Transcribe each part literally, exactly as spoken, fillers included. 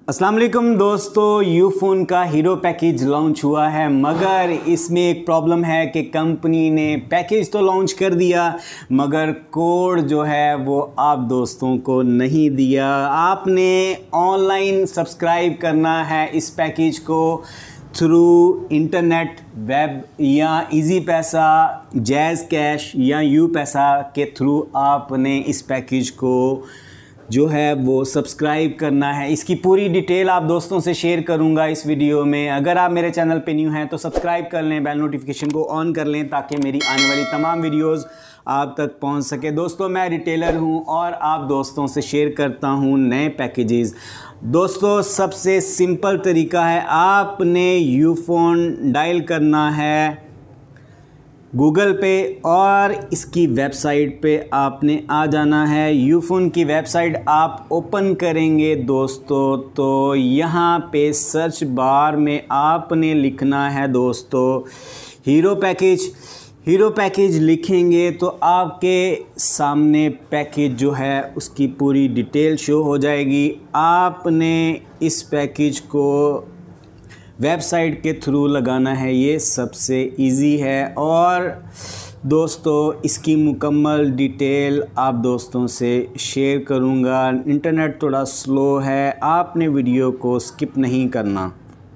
अस्सलाम वालेकुम दोस्तों, यूफोन का हीरो पैकेज लॉन्च हुआ है, मगर इसमें एक प्रॉब्लम है कि कंपनी ने पैकेज तो लॉन्च कर दिया मगर कोड जो है वो आप दोस्तों को नहीं दिया। आपने ऑनलाइन सब्सक्राइब करना है इस पैकेज को थ्रू इंटरनेट, वेब या इजी पैसा, जैज़ कैश या यू पैसा के थ्रू आपने इस पैकेज को जो है वो सब्सक्राइब करना है। इसकी पूरी डिटेल आप दोस्तों से शेयर करूंगा इस वीडियो में। अगर आप मेरे चैनल पे न्यू हैं तो सब्सक्राइब कर लें, बेल नोटिफिकेशन को ऑन कर लें ताकि मेरी आने वाली तमाम वीडियोस आप तक पहुंच सके। दोस्तों, मैं रिटेलर हूं और आप दोस्तों से शेयर करता हूं नए पैकेजेस। दोस्तों, सबसे सिंपल तरीका है, आपने यूफोन डायल करना है गूगल पे और इसकी वेबसाइट पे आपने आ जाना है। यूफोन की वेबसाइट आप ओपन करेंगे दोस्तों तो यहाँ पे सर्च बार में आपने लिखना है दोस्तों हीरो पैकेज। हीरो पैकेज लिखेंगे तो आपके सामने पैकेज जो है उसकी पूरी डिटेल शो हो जाएगी। आपने इस पैकेज को वेबसाइट के थ्रू लगाना है, ये सबसे इजी है। और दोस्तों, इसकी मुकम्मल डिटेल आप दोस्तों से शेयर करूंगा। इंटरनेट थोड़ा स्लो है, आपने वीडियो को स्किप नहीं करना।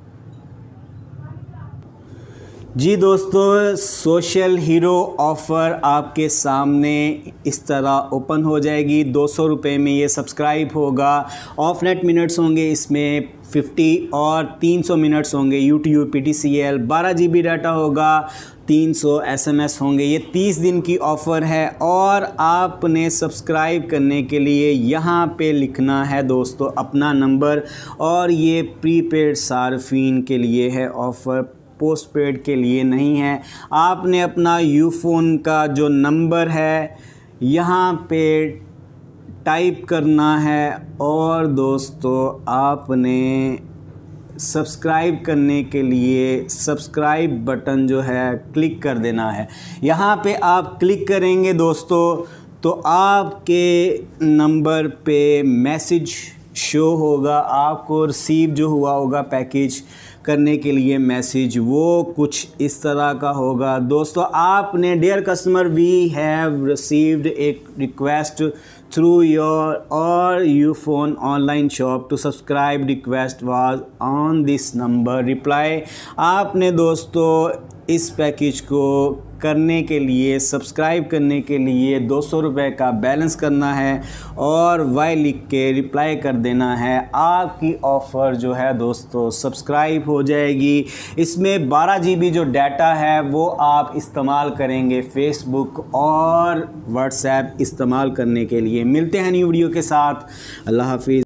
जी दोस्तों, सोशल हीरो ऑफ़र आपके सामने इस तरह ओपन हो जाएगी। दो सौ रुपये में ये सब्सक्राइब होगा। ऑफ नेट मिनट्स होंगे इसमें पचास और तीन सौ मिनट्स होंगे YouTube P T C L. बारह जी बी डाटा होगा, तीन सौ एस एम एस होंगे। ये तीस दिन की ऑफ़र है और आपने सब्सक्राइब करने के लिए यहाँ पे लिखना है दोस्तों अपना नंबर। और ये प्रीपेड सार्फिन के लिए है ऑफ़र, पोस्ट पेड के लिए नहीं है। आपने अपना यूफोन का जो नंबर है यहाँ पे टाइप करना है और दोस्तों आपने सब्सक्राइब करने के लिए सब्सक्राइब बटन जो है क्लिक कर देना है। यहाँ पे आप क्लिक करेंगे दोस्तों तो आपके नंबर पे मैसेज शो होगा। आपको रिसीव जो हुआ होगा पैकेज करने के लिए मैसेज, वो कुछ इस तरह का होगा। दोस्तों, आपने dear customer we have received एक रिक्वेस्ट थ्रू योर और Ufone online shop to subscribe, request was on this number, reply. आपने दोस्तों इस पैकेज को करने के लिए, सब्सक्राइब करने के लिए दो सौ रुपये का बैलेंस करना है और वाई लिख के रिप्लाई कर देना है। आपकी ऑफ़र जो है दोस्तों सब्सक्राइब हो जाएगी। इसमें बारह जी बी जो डाटा है वो आप इस्तेमाल करेंगे फेसबुक और व्हाट्सएप इस्तेमाल करने के लिए। मिलते हैं न्यू वीडियो के साथ। अल्लाह हाफिज़।